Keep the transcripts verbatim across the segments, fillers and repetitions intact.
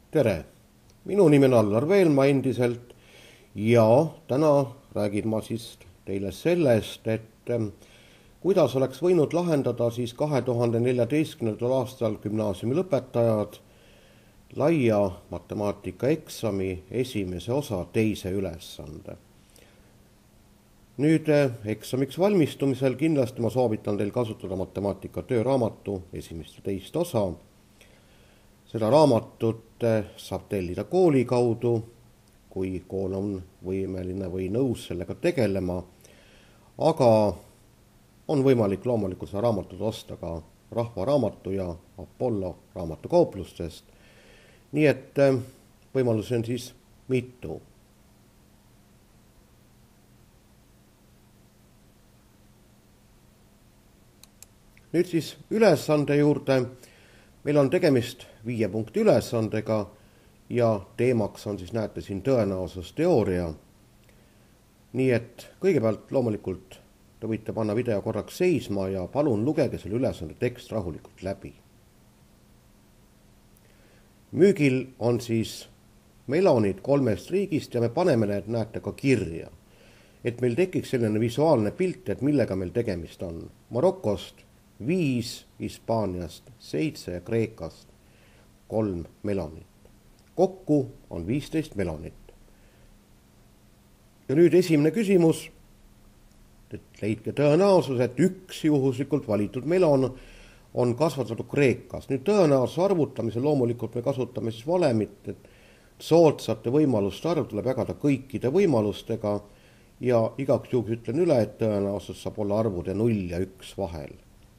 Tere! Minu nimi on Allar Veelma endiselt ja täna räägin ma siis teile sellest, et kuidas oleks võinud lahendada siis kahe tuhande neljateistkümnendal aastal gümnaasiumi lõpetajad laia matemaatika eksami esimese osa teise ülesande. Nüüd eksamiks valmistumisel kindlasti ma soovitan teil kasutada matemaatika tööraamatu esimest ja teist osa. Seda raamatut saab tellida kooli kaudu, kui kool on võimeline või nõus sellega tegelema, aga on võimalik loomulikult seda raamatut osta ka Rahva Raamatu ja Apollo raamatukauplustest. Nii et võimalusi on siis mitu. Nüüd siis ülesande juurde. Meil on tegemist viie punkti ülesandega ja teemaks on siis, näete siin, tõenäosusteooria. Nii et kõigepealt loomulikult te võite panna video korraks seisma ja palun lugege selle ülesande tekst rahulikult läbi. Müügil on siis melonid kolmest riigist ja me paneme need, näete, ka kirja. Et meil tekiks selline visuaalne pilt, et millega meil tegemist on. Marokost viis, Hispaaniast seitse ja Kreekast kolm melonit. Kokku on viisteist melonit. Ja nüüd esimene küsimus, et leidke tõenäosus, et üks juhuslikult valitud melon on kasvatatud Kreekas. Nüüd tõenäosuse arvutamisel loomulikult me kasutame siis valemit, et soodsate võimaluste arv tuleb jagada kõikide võimalustega ja igaks juhuks ütlen üle, et tõenäosus saab olla arvude null ja üks vahel.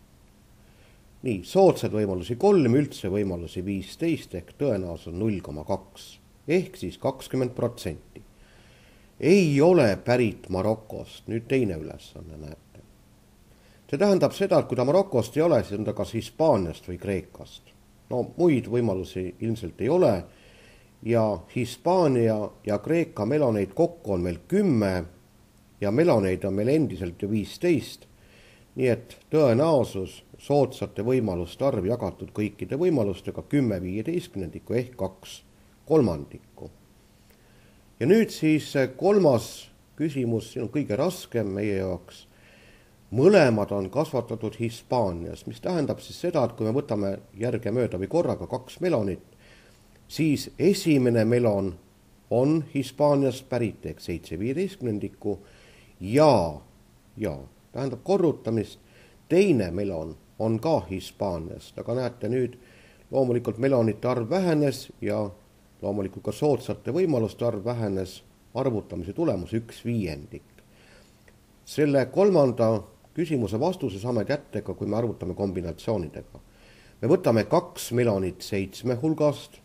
Nii, soodsad võimalusi kolm, üldse võimalusi viisteist ehk tõenäosus null koma kaks ehk siis kakskümmend protsenti. Ei ole pärit Marokost, nüüd teine ülesanne, näete. See tähendab seda, et kui ta Marokost ei ole, siis on ta kas Hispaaniast või Kreekast. No muid võimalusi ilmselt ei ole ja Hispaania ja Kreeka meloneid kokku on meil kümme ja meloneid on meil endiselt ju viisteist. Nii et tõenäosus soodsate võimaluste arv jagatud kõikide võimalustega kümme viieteistkümnendikku ehk kaks kolmandikku. Ja nüüd siis kolmas küsimus, siin on kõige raskem meie jaoks. Mõlemad on kasvatatud Hispaanias, mis tähendab siis seda, et kui me võtame järgemööda või korraga kaks melonit, siis esimene melon on Hispaaniast pärit ehk seitse viieteistkümnendikku ja, ja tähendab korrutamist, teine melon on ka Hispaaniast, aga näete nüüd, loomulikult melonite arv vähenes ja loomulikult ka soodsate võimaluste arv vähenes, arvutamise tulemus üks viiendik. Selle kolmanda küsimuse vastuse saame kätte ka, kui me arvutame kombinatsioonidega. Me võtame kaks melonit seitsme hulgast,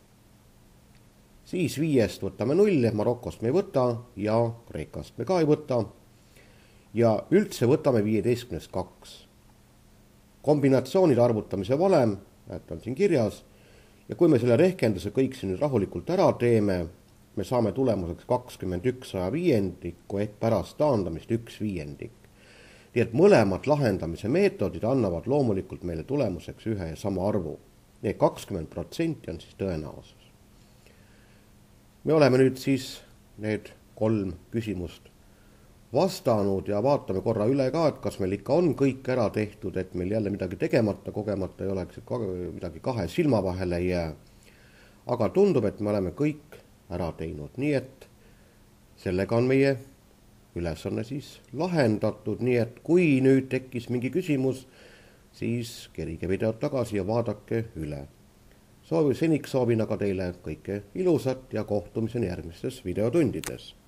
siis viiest võtame null, Marokost me ei võta ja Kreekast me ka ei võta. Ja üldse võtame viieteistkümnest kaks. Kombinatsioonide arvutamise valem, näete on siin kirjas, ja kui me selle rehkenduse kõik siin nüüd rahulikult ära teeme, me saame tulemuseks kakskümmend üks saja viiendikku ehk pärast taandamist üks viiendik. Nii et mõlemad lahendamise meetodid annavad loomulikult meile tulemuseks ühe ja sama arvu. Nii kakskümmend protsenti on siis tõenäosus. Me oleme nüüd siis need kolm küsimust vastanud ja vaatame korra üle ka, et kas meil ikka on kõik ära tehtud, et meil jälle midagi tegemata, kogemata ei oleks, et midagi kahe silma vahele ei jää. Aga tundub, et me oleme kõik ära teinud, nii et sellega on meie ülesanne siis lahendatud, nii et kui nüüd tekkis mingi küsimus, siis kerige videot tagasi ja vaadake üle. Soovi, seniks soovin aga teile kõike ilusat ja kohtumiseni järgmistes videotundides.